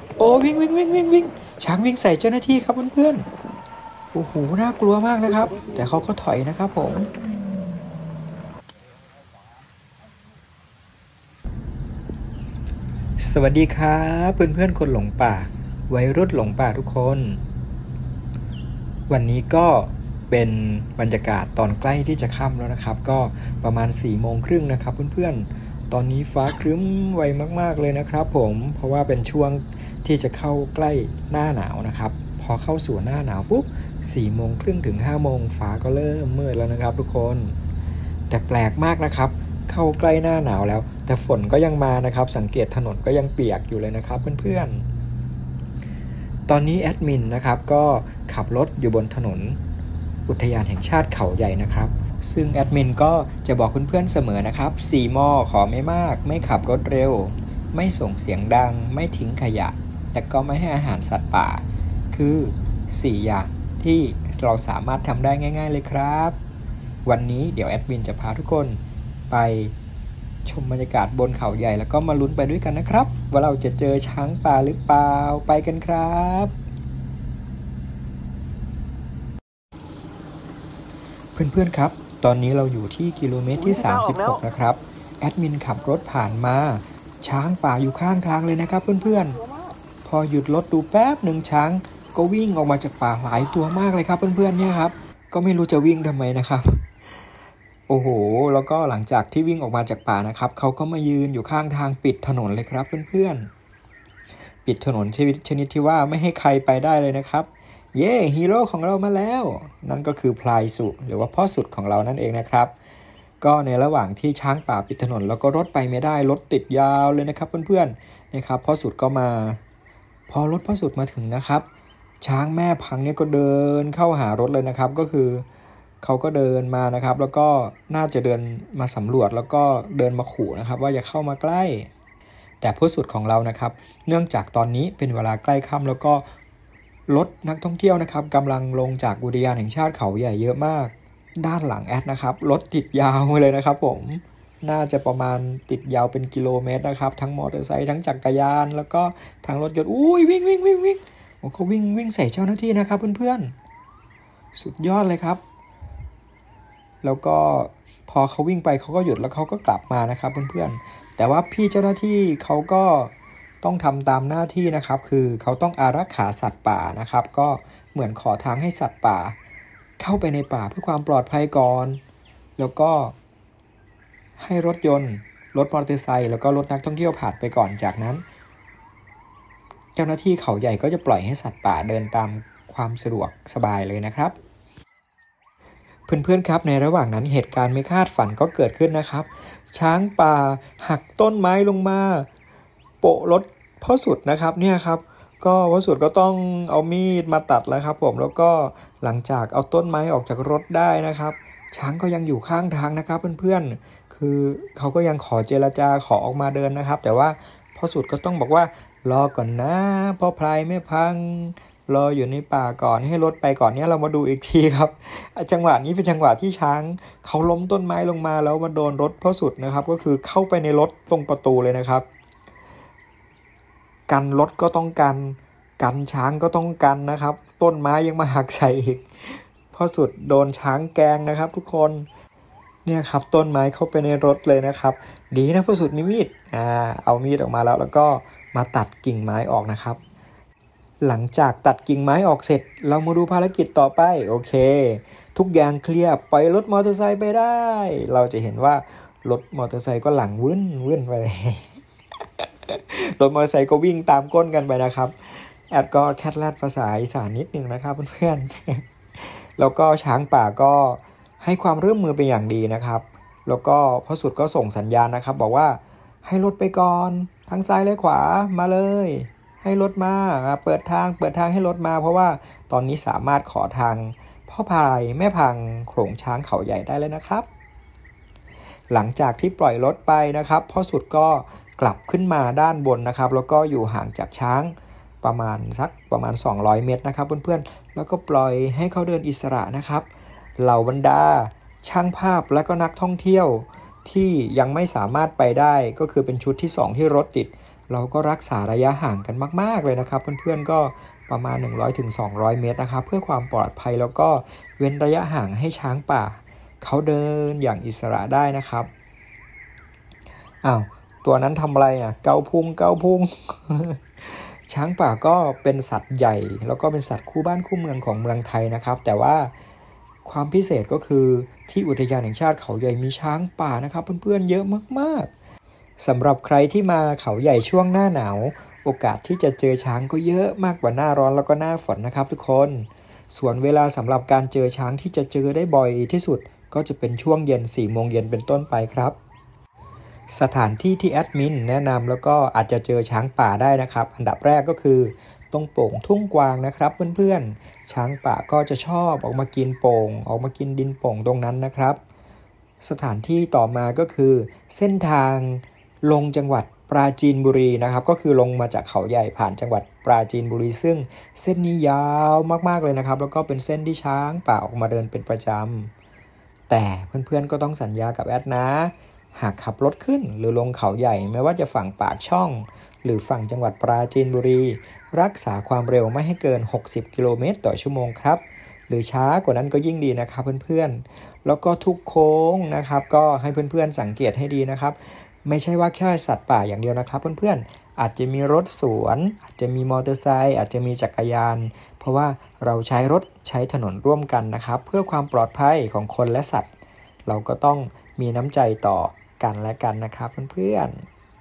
โอ้วิ่งวิ่งวิ่งวิ่งวิ่งช้างวิ่งใส่เจ้าหน้าที่ครับเพื่อนๆโอ้โหน่ากลัวมากนะครับแต่เขาก็ถอยนะครับผมสวัสดีครับเพื่อนๆคนหลงป่าวัยรุ่นหลงป่าทุกคนวันนี้ก็เป็นบรรยากาศตอนใกล้ที่จะค่ำแล้วนะครับก็ประมาณ4:30นะครับเพื่อนๆตอนนี้ฟ้าครึ้มไวมากๆเลยนะครับผมเพราะว่าเป็นช่วงที่จะเข้าใกล้หน้าหนาวนะครับพอเข้าสู่หน้าหนาวปุ๊บ4:30ถึง5:00ฟ้าก็เริ่มมืดแล้วนะครับทุกคนแต่แปลกมากนะครับเข้าใกล้หน้าหนาวแล้วแต่ฝนก็ยังมานะครับสังเกตถนนก็ยังเปียกอยู่เลยนะครับเพื่อนๆตอนนี้แอดมินนะครับก็ขับรถอยู่บนถนนอุทยานแห่งชาติเขาใหญ่นะครับซึ่งแอดมินก็จะบอกเพื่อนๆเสมอนะครับ4 ม.ขอไม่มากไม่ขับรถเร็วไม่ส่งเสียงดังไม่ทิ้งขยะและก็ไม่ให้อาหารสัตว์ป่าคือ4อย่างที่เราสามารถทำได้ง่ายๆเลยครับวันนี้เดี๋ยวแอดมินจะพาทุกคนไปชมบรรยากาศบนเขาใหญ่แล้วก็มาลุ้นไปด้วยกันนะครับว่าเราจะเจอช้างป่าหรือเปล่าไปกันครับเพื่อนๆครับตอนนี้เราอยู่ที่กิโลเมตรที่36นะครับแอดมินขับรถผ่านมาช้างป่าอยู่ข้างทางเลยนะครับเพื่อนๆพอหยุดรถดูแป๊บหนึ่งช้างก็วิ่งออกมาจากป่าหลายตัวมากเลยครับเพื่อนๆเนี่ยครับก็ไม่รู้จะวิ่งทำไมนะครับโอ้โหแล้วก็หลังจากที่วิ่งออกมาจากป่านะครับเขาก็มายืนอยู่ข้างทางปิดถนนเลยครับเพื่อนๆปิดถนนชนิดที่ว่าไม่ให้ใครไปได้เลยนะครับเย้ฮีโร่ของเรามาแล้วนั่นก็คือพลายสุหรือว่าพ่อสุดของเรานั่นเองนะครับก็ในระหว่างที่ช้างป่าปิดถนนแล้วก็รถไปไม่ได้รถติดยาวเลยนะครับเพื่อนๆนะครับพ่อสุดก็มาพอรถพ่อสุดมาถึงนะครับช้างแม่พังเนี่ยก็เดินเข้าหารถเลยนะครับก็คือเขาก็เดินมานะครับแล้วก็น่าจะเดินมาสำรวจแล้วก็เดินมาขู่นะครับว่าอย่าเข้ามาใกล้แต่พ่อสุดของเรานะครับเนื่องจากตอนนี้เป็นเวลาใกล้ค่ำแล้วก็รถนักท่องเที่ยวนะครับกำลังลงจากอุทยานแห่งชาติเขาใหญ่เยอะมากด้านหลังแอดนะครับรถติดยาวเลยนะครับผมน่าจะประมาณติดยาวเป็นกิโลเมตรนะครับทั้งมอเตอร์ไซค์ทั้งจักรยานแล้วก็ทั้งรถยนต์อุ้ยวิ่งวิ่งวิ่งวิ่งโอ้เขาวิ่งใส่เจ้าหน้าที่นะครับเพื่อนๆสุดยอดเลยครับแล้วก็พอเขาวิ่งไปเขาก็หยุดแล้วเขาก็กลับมานะครับเพื่อนๆแต่ว่าพี่เจ้าหน้าที่เขาก็ต้องทำตามหน้าที่นะครับคือเขาต้องอารักขาสัตว์ป่านะครับก็เหมือนขอทางให้สัตว์ป่าเข้าไปในป่าเพื่อความปลอดภัยก่อนแล้วก็ให้รถยนต์รถมอเตอร์ไซค์แล้วก็รถนักท่องเที่ยวผ่านไปก่อนจากนั้นเจ้าหน้าที่เขาใหญ่ก็จะปล่อยให้สัตว์ป่าเดินตามความสะดวกสบายเลยนะครับเพื่อนๆครับในระหว่างนั้นเหตุการณ์ไม่คาดฝันก็เกิดขึ้นนะครับช้างป่าหักต้นไม้ลงมาโปะรถพ่อสุดนะครับเนี่ยครับก็พ่อสุดก็ต้องเอามีดมาตัดแล้วครับผมแล้วก็หลังจากเอาต้นไม้ออกจากรถได้นะครับช้างก็ยังอยู่ข้างทางนะครับเพื่อนๆคือเขาก็ยังขอเจรจาขอออกมาเดินนะครับแต่ว่าพ่อสุดก็ต้องบอกว่ารอก่อนนะพ่อพลายไม่พังรออยู่ในป่าก่อนให้รถไปก่อนเนี่ยเรามาดูอีกทีครับจังหวะนี้เป็นจังหวะที่ช้างเขาล้มต้นไม้ลงมาแล้วมาโดนรถพ่อสุดนะครับก็คือเข้าไปในรถตรงประตูเลยนะครับกันรถก็ต้องกันช้างก็ต้องกันนะครับต้นไม้ยังมาหักใส่อีกพ่อสุดโดนช้างแกงนะครับทุกคนเนี่ยครับต้นไม้เข้าไปในรถเลยนะครับดีนะพ่อสุดมีมีดเอามีดออกมาแล้วก็มาตัดกิ่งไม้ออกนะครับหลังจากตัดกิ่งไม้ออกเสร็จเรามาดูภารกิจต่อไปโอเคทุกอย่างเคลียร์ปล่อยรถมอเตอร์ไซค์ไปได้เราจะเห็นว่ารถมอเตอร์ไซค์ก็หลังวื่นไปรถมอเตอร์ไซค์ก็วิ่งตามก้นกันไปนะครับแอดก็แคทแลดภาษาอีสานนิดนึงนะครับเพื่อนๆแล้วก็ช้างป่าก็ให้ความร่วมมือเป็นอย่างดีนะครับแล้วก็พ่อสุดก็ส่งสัญญาณนะครับบอกว่าให้รถไปก่อนทางซ้ายและขวามาเลยให้รถมาเปิดทางให้รถมาเพราะว่าตอนนี้สามารถขอทางพ่อพายแม่พังโขลงช้างเขาใหญ่ได้แล้วนะครับหลังจากที่ปล่อยรถไปนะครับพ่อสุดก็กลับขึ้นมาด้านบนนะครับแล้วก็อยู่ห่างจากช้างประมาณ200 เมตรนะครับเพื่อนๆแล้วก็ปล่อยให้เขาเดินอิสระนะครับเหล่าบรรดาช่างภาพและก็นักท่องเที่ยวที่ยังไม่สามารถไปได้ก็คือเป็นชุดที่2ที่รถติดเราก็รักษาระยะห่างกันมากๆเลยนะครับเพื่อนๆก็ประมาณ100-200 เมตรนะครับเพื่อความปลอดภัยแล้วก็เว้นระยะห่างให้ช้างป่าเขาเดินอย่างอิสระได้นะครับอ้าวตัวนั้นทำอะไรอ่ะเกาพุง ช้างป่าก็เป็นสัตว์ใหญ่แล้วก็เป็นสัตว์คู่บ้านคู่เมืองของเมืองไทยนะครับแต่ว่าความพิเศษก็คือที่อุทยานแห่งชาติเขาใหญ่มีช้างป่านะครับเพื่อนๆเยอะมากๆสำหรับใครที่มาเขาใหญ่ช่วงหน้าหนาวโอกาสที่จะเจอช้างก็เยอะมากกว่าหน้าร้อนแล้วก็หน้าฝนนะครับทุกคนส่วนเวลาสำหรับการเจอช้างที่จะเจอได้บ่อยที่สุดก็จะเป็นช่วงเย็น4 โมงเย็นเป็นต้นไปครับสถานที่ที่แอดมินแนะนำแล้วก็อาจจะเจอช้างป่าได้นะครับอันดับแรกก็คือตรงโป่งทุ่งกวางนะครับเพื่อนๆช้างป่าก็จะชอบออกมากินโป่งออกมากินดินโป่งตรงนั้นนะครับสถานที่ต่อมาก็คือเส้นทางลงจังหวัดปราจีนบุรีนะครับก็คือลงมาจากเขาใหญ่ผ่านจังหวัดปราจีนบุรีซึ่งเส้นนี้ยาวมากๆเลยนะครับแล้วก็เป็นเส้นที่ช้างป่าออกมาเดินเป็นประจำแต่เพื่อนๆก็ต้องสัญญากับแอดนะหากขับรถขึ้นหรือลงเขาใหญ่ไม่ว่าจะฝั่งปากช่องหรือฝั่งจังหวัดปราจีนบุรีรักษาความเร็วไม่ให้เกิน60 กิโลเมตรต่อชั่วโมงครับหรือช้ากว่านั้นก็ยิ่งดีนะครับเพื่อนๆแล้วก็ทุกโค้งนะครับก็ให้เพื่อนๆสังเกตให้ดีนะครับไม่ใช่ว่าแค่สัตว์ป่าอย่างเดียวนะครับเพื่อนๆอาจจะมีรถสวนอาจจะมีมอเตอร์ไซค์อาจจะมีจักรยานเพราะว่าเราใช้รถใช้ถนนร่วมกันนะครับเพื่อความปลอดภัยของคนและสัตว์เราก็ต้องมีน้ำใจต่อกันและกันนะครับเพื่อน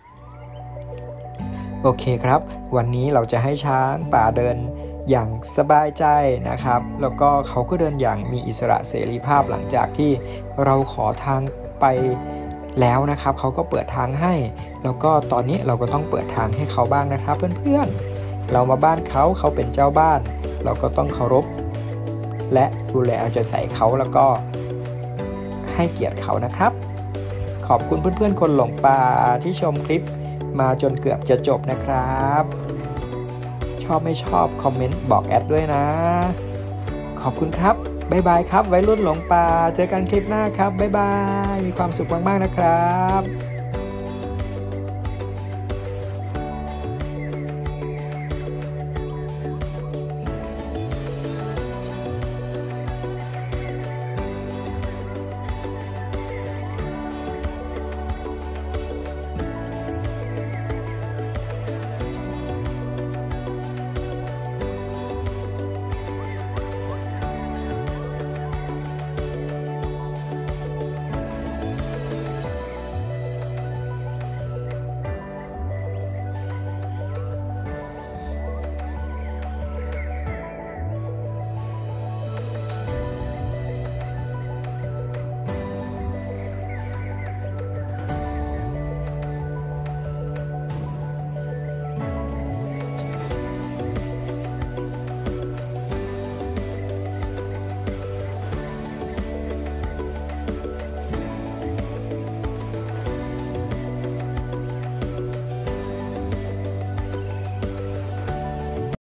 ๆโอเคครับวันนี้เราจะให้ช้างป่าเดินอย่างสบายใจนะครับแล้วก็เขาก็เดินอย่างมีอิสระเสรีภาพหลังจากที่เราขอทางไปแล้วนะครับเขาก็เปิดทางให้แล้วก็ตอนนี้เราก็ต้องเปิดทางให้เขาบ้างนะครับเพื่อนๆเรามาบ้านเขาเป็นเจ้าบ้านเราก็ต้องเคารพและดูแลเอาใจใส่เขาแล้วก็ให้เกียรติเขานะครับขอบคุณเพื่อนๆคนหลงป่าที่ชมคลิปมาจนเกือบจะจบนะครับชอบไม่ชอบคอมเมนต์บอกแอดด้วยนะขอบคุณครับบ๊ายบายครับวัยรุ่นหลงป่าเจอกันคลิปหน้าครับบ๊ายบายมีความสุขมากๆนะครับ